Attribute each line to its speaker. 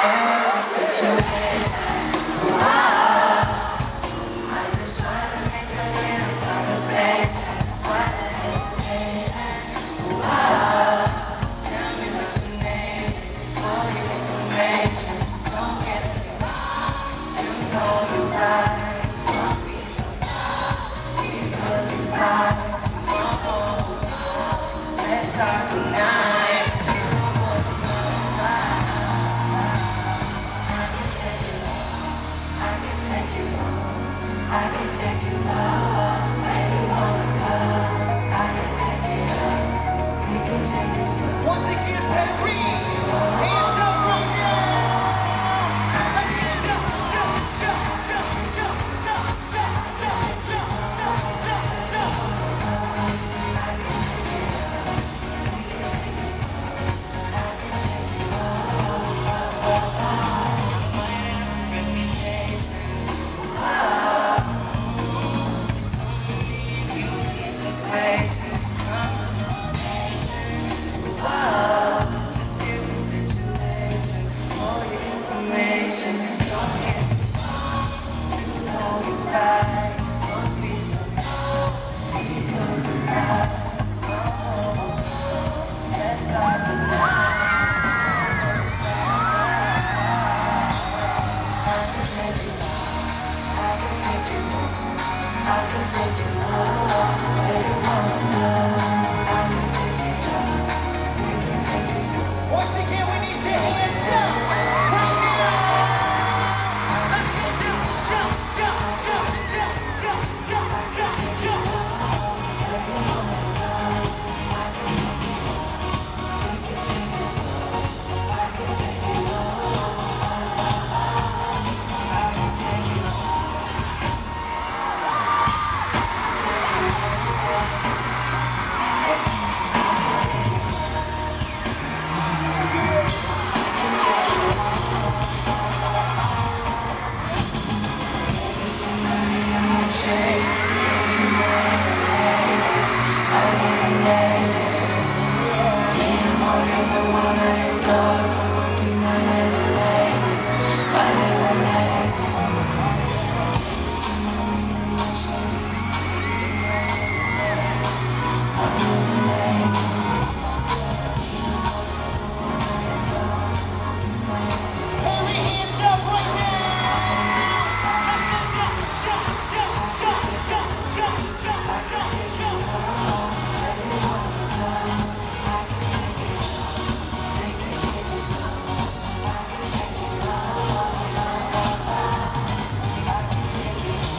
Speaker 1: It was a situation. I'm just trying to make a little conversation. What hesitation? Tell me what your name is for your information. Don't get it wrong. You know you're right. Don't be so young. We could be fine tomorrow. Let's start tonight. You know what it's all about. I can take you home. I can take you home. I can take you home. Where you wanna go? I can pick it up. We can take it slow.
Speaker 2: Once again, Perry.